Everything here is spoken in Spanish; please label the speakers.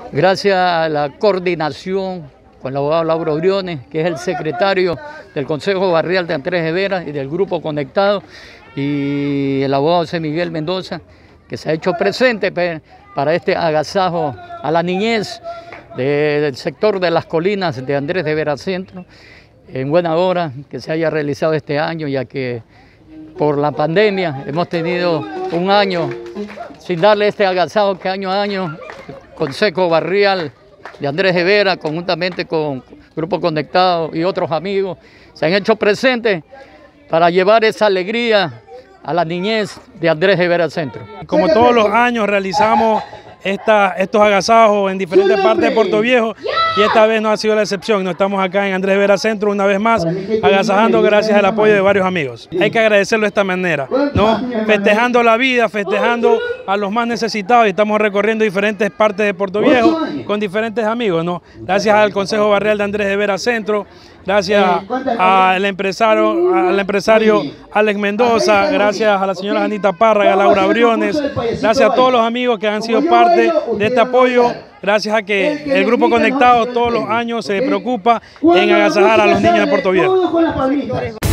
Speaker 1: Gracias a la coordinación con el abogado Lauro Briones, que es el secretario del Consejo Barrial de Andrés de Vera y del Grupo Conectado, y el abogado José Miguel Mendoza, que se ha hecho presente para este agasajo a la niñez del sector de las colinas de Andrés de Vera Centro, en buena hora que se haya realizado este año, ya que por la pandemia hemos tenido un año sin darle este agasajo que año a año el Consejo Barrial de Andrés de Vera, conjuntamente con Grupo Conectado y otros amigos, se han hecho presentes para llevar esa alegría a la niñez de Andrés de Vera Centro.
Speaker 2: Como todos los años realizamos estos agasajos en diferentes partes de Puerto Viejo y esta vez no ha sido la excepción. Nos estamos acá en Andrés de Vera Centro una vez más agasajando gracias al apoyo de varios amigos. Hay que agradecerlo de esta manera, ¿no? Festejando la vida, festejando a los más necesitados, y estamos recorriendo diferentes partes de Puerto Viejo con diferentes amigos, ¿no? Gracias al Consejo Barrial de Andrés de Vera Centro, gracias al empresario Alex Mendoza, gracias a la señora Anita Parra, a Laura Briones, gracias a todos los amigos que han sido parte de este apoyo, gracias a que el Grupo Conectado todos los años se preocupa en agasajar a los niños de Puerto Viejo.